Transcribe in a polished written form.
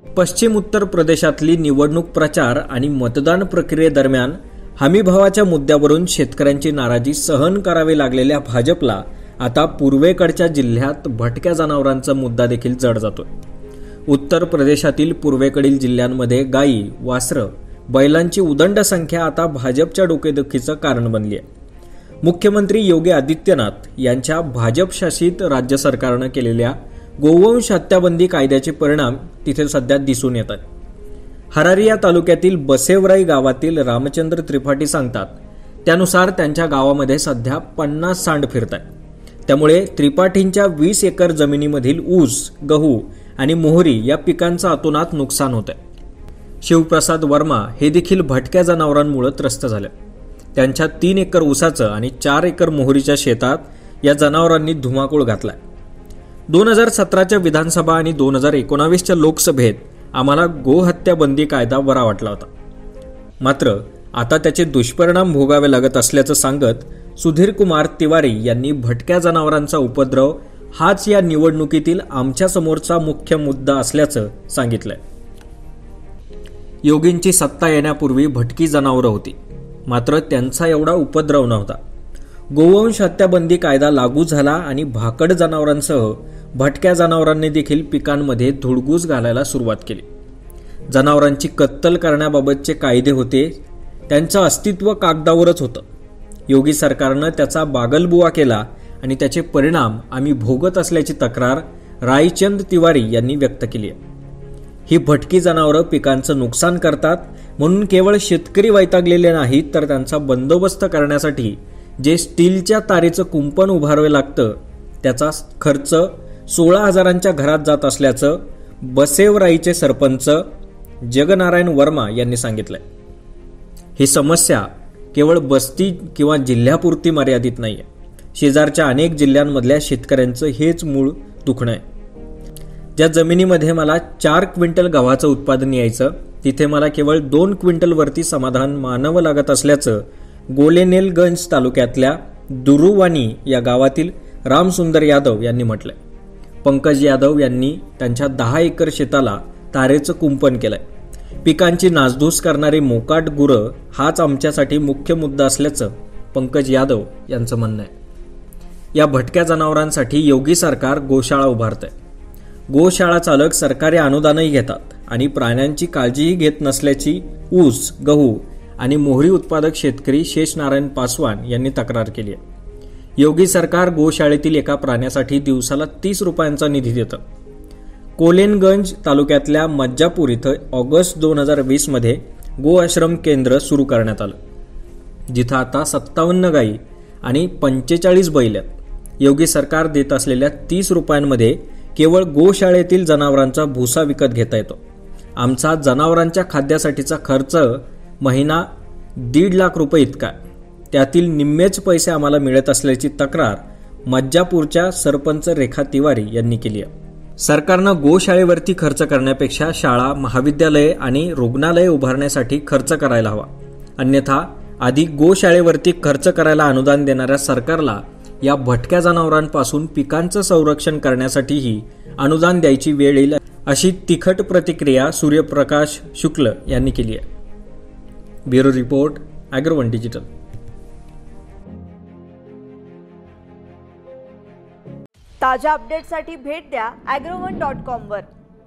पश्चिम उत्तर प्रदेशातली निवडणूक प्रचार आणि मतदान प्रक्रियेदरम्यान हमीभावाच्या मुद्द्यावरून शेतकऱ्यांची नाराजी सहन करावी लागलेल्या भाजपला आता पूर्वेकडच्या जिल्ह्यात भटक्या जनावरांचा मुद्दा देखील जड जातोय। उत्तर प्रदेशातील पूर्वेकडील जिल्ह्यांमध्ये गायी, वासरं, बैलांची उदंड संख्या आता भाजपच्या डोकेदुखीचं कारण बनली आहे। मुख्यमंत्री योगी आदित्यनाथ यांच्या भाजप शासित राज्य सरकारनं केलेल्या गोवंश हत्याबंदी कायद्याचे परिणाम तिथे सध्या दिसून येत आहेत। हरारिया तालुक्यातील बसेवराई गावातील रामचंद्र त्रिपाठी सांगतात, त्यानुसार त्यांच्या गावामध्ये सध्या 50 सांड फिरत आहेत। त्यामुळे त्रिपाठींच्या 20 एकर जमिनीमधील ऊस, गहू आणि मोहरी या पिकांचं अतोनात नुकसान होत आहे। शिवप्रसाद वर्मा हे देखील भटक्या जनावरांमुळे त्रस्त झाले। त्यांच्या 3 एकर ऊसाचं आणि 4 एकर मोहरीच्या शेतात या जनावरांनी धुमाकूळ घातलाय। 2017च्या विधानसभा आणि 2019च्या लोकसभेत आम्हाला गोहत्या बंदी कायदा बरा वाटला होता, मात्र आता त्याचे दुष्परिणाम भोगावे लागत असल्याचं सांगत सुधीर कुमार तिवारी यांनी भटक्या जनावरांचा उपद्रव हाच या निवडणुकीतील आमच्या समोरचा मुख्य मुद्दा असल्याचं सांगितलंय। योगींची सत्ता येण्यापूर्वी भटकी जनावरं होती, मात्र त्यांचा एवढा उपद्रव नव्हता। गोवंश हत्याबंदी कायदा लागू झाला आणि भाकड जनावरांसह भटक्या जनावरांनी देखील पिकांमध्ये धुडगूस घालायला सुरुवात केली। जनावरांची कत्तल करण्याबाबतचे कायदे होते, त्यांचं अस्तित्व कागदावरच होतं। योगी सरकारनं त्याचा बागलबुवा केला आणि त्याचे परिणाम आम्ही भोगत असल्याची तक्रार रायचंद तिवारी यांनी व्यक्त केली आहे। ही भटकी जनावरं पिकांचं नुकसान करतात, म्हणून केवळ शेतकरी वैतागलेले नाहीत, तर त्यांचा बंदोबस्त करण्यासाठी जे स्टीलच्या तारेचं कुंपण उभारावे लागतं त्याचा खर्च 16,000च्या घरात जात असल्याचं बसेवराईचे सरपंच जगनारायण वर्मा यांनी सांगितलंय। ही समस्या केवळ बस्ती किंवा जिल्ह्यापुरती मर्यादित नाहीये, शेजारच्या अनेक जिल्ह्यांमधल्या शेतकऱ्यांचं हेच मूळ दुखणं आहे। ज्या जमिनीमध्ये मला 4 क्विंटल गव्हाचं उत्पादन यायचं, तिथे मला केवळ 2 क्विंटलवरती समाधान मानावं लागत असल्याचं गोलेनेलगंज तालुक्यातल्या दुरुवानी या गावातील रामसुंदर यादव यांनी म्हटलंय। पंकज यादव यांनी त्यांच्या 10 एकर शेताला तारेचं कुंपण केलंय। पिकांची नासधूस करणारी मोकाट गुरं हाच आमच्यासाठी मुख्य मुद्दा असल्याचं पंकज यादव यांचं म्हणणं आहे। या भटक्या जनावरांसाठी योगी सरकार गोशाळा उभारतंय। गोशाळा चालक सरकारी अनुदानही घेतात आणि प्राण्यांची काळजीही घेत नसल्याची ऊस, गहू आणि मोहरी उत्पादक शेतकरी शेषनारायण पासवान यांनी तक्रार केली आहे। योगी सरकार गोशाळेतील एका प्राण्यासाठी दिवसाला 30 रुपयांचा निधी देतं। कोलेनगंज तालुक्यातल्या मज्जापूर इथं ऑगस्ट 2020 मध्ये गो आश्रम केंद्र सुरू करण्यात आलं, जिथं आता 57 गायी आणि 45 बैल आहेत। योगी सरकार देत असलेल्या 30 रुपयांमध्ये केवळ गोशाळेतील जनावरांचा भुसा विकत घेता येतो। आमचा जनावरांच्या खाद्यासाठीचा खर्च महिना 1.5 लाख रुपये इतका, त्यातील निम्मेच पैसे आम्हाला मिळत असल्याची तक्रार मज्जापूरच्या सरपंच रेखा तिवारी यांनी केली आहे। सरकारनं गोशाळेवरती खर्च करण्यापेक्षा शाळा, महाविद्यालये आणि रुग्णालये उभारण्यासाठी खर्च करायला हवा, अन्यथा आधी गोशाळेवरती खर्च करायला अनुदान देणाऱ्या सरकारला या भटक्या जनावरांपासून पिकांचं संरक्षण करण्यासाठीही अनुदान द्यायची वेळ येईल, अशी तिखट प्रतिक्रिया सूर्यप्रकाश शुक्ल यांनी केली आहे। Bureau report, Agrowon digital. ताज्या अपडेट्ससाठी भेट द्या agroone.com वर।